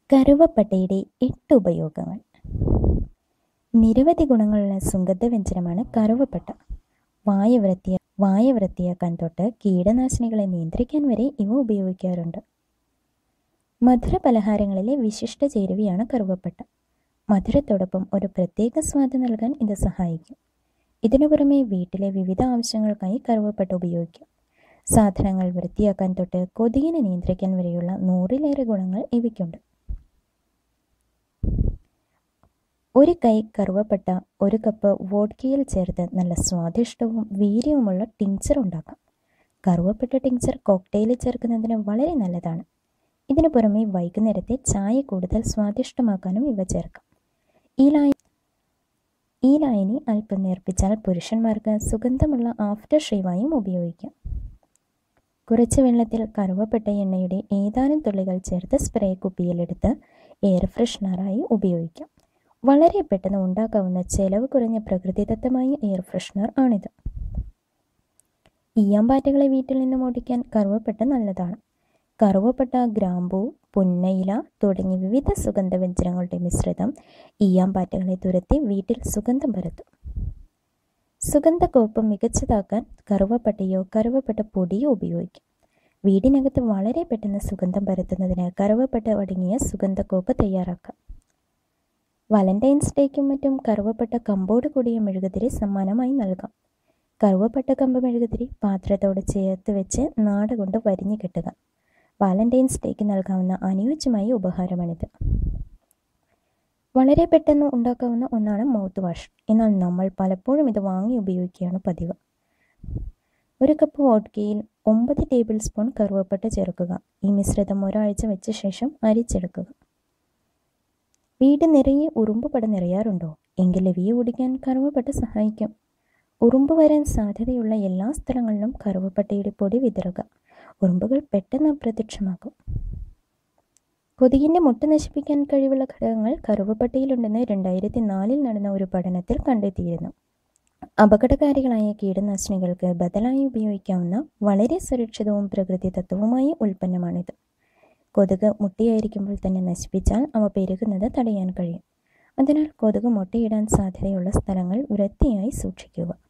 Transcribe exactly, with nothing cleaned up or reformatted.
കറുവപ്പട്ടയുടെ എട്ട് ഉപയോഗങ്ങൾ. നിരവധി ഗുണങ്ങളുള്ള സുഗന്ധവ്യഞ്ജനമാണ് കറുവപ്പട്ട. വായ വൃത്തിയ വായ വൃത്തിയാക്കാൻ തൊട്ട് കീടനാശിനികളെ നിയന്ത്രിക്കാൻ വരെ ഇവ ഉപയോഗിക്കാറുണ്ട്. മധുര പലഹാരങ്ങളിലെ വിശിഷ്ട ചേരുവയാണ് കറുവപ്പട്ട. മധുരത്തോടൊപ്പം ഒരു പ്രത്യേക സ്വാദ് നൽകാൻ ഇത് സഹായിക്കും. ഇതിനു പുറമെ വീട്ടിലെ വിവിധ ആവശ്യങ്ങൾക്കായി കറുവപ്പട്ട ഉപയോഗിക്കാം. സാധനങ്ങൾ വൃത്തിയാക്കാൻ തൊട്ട് കൊതുകിനെ നിയന്ത്രിക്കാൻ വരെയുള്ള നൂറിലേറെ ഗുണങ്ങൾ ഇവയ്ക്കുണ്ട്. ഒരു കൈ കറുവപ്പട്ട ഒരു കപ്പ് വോഡ്കയിൽ ചേർത്ത് നല്ല സ്വാദിഷ്ടവും വീര്യവുമുള്ള ടിങ്ചർ ഉണ്ടാക്കാം. കറുവപ്പട്ട ടിങ്ചർ കോക്ടെയിലിൽ ചേർക്കുന്നതിന് വളരെ നല്ലതാണ്. ഇതിനു പുറമെ വൈകുന്നേരത്തെ ചായ കൂടുതൽ സ്വാദിഷ്ടമാക്കാനും ഇവ ചേർക്കാം. ഈ ലായ ഈ ലായനി അല്പം നേർപ്പിച്ചാൽ പുരുഷന്മാർക്ക് സുഗന്ധമുള്ള ആഫ്റ്റർ ഷേവായും ഉപയോഗിക്കാം. കുറച്ച് വെള്ളത്തിൽ കറുവപ്പട്ട എണ്ണയുടെ ഏതാനും തുള്ളികൾ ചേർത്ത് സ്പ്രേ കുപ്പിയിലെടുത്ത് എയർ ഫ്രഷ്നറായി ഉപയോഗിക്കാം. വളരെ പെട്ടെന്ന് ഉണ്ടാക്കാവുന്ന ചെലവ് കുറഞ്ഞ പ്രകൃതിദത്തമായ എയർ ഫ്രഷ്നർ ആണിത്. ഈയാമ്പാറ്റകളെ വീട്ടിൽ നിന്നും ഓടിക്കാൻ കറുവപ്പട്ട നല്ലതാണ്. കറുവപ്പട്ട, ഗ്രാമ്പൂ, പുന്നയില തുടങ്ങി വിവിധ സുഗന്ധവ്യഞ്ജനങ്ങളുടെ മിശ്രിതം ഈയാമ്പാറ്റകളെ തുരത്തി വീട്ടിൽ സുഗന്ധം പരത്തും. സുഗന്ധക്കോപ്പ് മികച്ചതാക്കാൻ കറുവപ്പട്ടയോ കറുവപ്പട്ട പൊടിയോ ഉപയോഗിക്കും. വീടിനകത്ത് വളരെ പെട്ടെന്ന് സുഗന്ധം പരത്തുന്നതിന് കറുവപ്പട്ട അടങ്ങിയ സുഗന്ധക്കോപ്പ് തയ്യാറാക്കാം. വാലന്റൈൻസ് ഡേക്കും മറ്റും കറുവപ്പട്ട കമ്പോട് കൂടിയ മെഴുകുതിരി സമ്മാനമായി നൽകാം. കറുവപ്പട്ട കമ്പ് മെഴുകുതിരി പാത്രത്തോട് ചേർത്ത് വെച്ച് നാട കൊണ്ട് വരിഞ്ഞു കെട്ടുക. വാലന്റൈൻസ് ഡേക്ക് നൽകാവുന്ന അനുയോജ്യമായ ഉപഹാരമാണിത്. വളരെ പെട്ടെന്ന് ഉണ്ടാക്കാവുന്ന ഒന്നാണ് മൗത്ത് വാഷ്. എന്നാൽ നമ്മൾ പലപ്പോഴും ഇത് വാങ്ങി ഉപയോഗിക്കുകയാണ് പതിവ്. ഒരു കപ്പ് വോഡ്കയിൽ ഒമ്പത് ടേബിൾ സ്പൂൺ കറുവപ്പട്ട ചേർക്കുക. ഈ മിശ്രിതം ഒരാഴ്ച വെച്ച ശേഷം അരിച്ചെടുക്കുക. വീട് നിറയെ ഉറുമ്പ് പട നിറയാറുണ്ടോ? എങ്കിൽ ഇവയെ ഓടിക്കാൻ കറുവപ്പട്ട സഹായിക്കും. ഉറുമ്പ് വരാൻ സാധ്യതയുള്ള എല്ലാ സ്ഥലങ്ങളിലും കറുവപ്പട്ടയുടെ പൊടി വിതറുക. ഉറുമ്പുകൾ പെട്ടെന്ന് അപ്രത്യക്ഷമാകും. കൊതുകിൻ്റെ മുട്ട നശിപ്പിക്കാൻ കഴിവുള്ള ഘടകങ്ങൾ കറുവപ്പട്ടയിലുണ്ടെന്ന് രണ്ടായിരത്തി നാലിൽ നടന്ന ഒരു പഠനത്തിൽ കണ്ടെത്തിയിരുന്നു. അപകടകാരികളായ കീടനാശിനികൾക്ക് ബദലായി ഉപയോഗിക്കാവുന്ന വളരെ സുരക്ഷിതവും പ്രകൃതിദത്തവുമായ ഉൽപ്പന്നമാണിത്. കൊതുക് മുട്ടയായിരിക്കുമ്പോൾ തന്നെ നശിപ്പിച്ചാൽ അവ പെരുകുന്നത് തടയാൻ കഴിയും. അതിനാൽ കൊതുക് മുട്ടയിടാൻ സാധ്യതയുള്ള സ്ഥലങ്ങൾ വൃത്തിയായി സൂക്ഷിക്കുക.